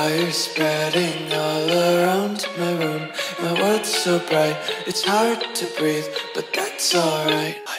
fire spreading all around my room. My world's so bright, it's hard to breathe, but that's alright.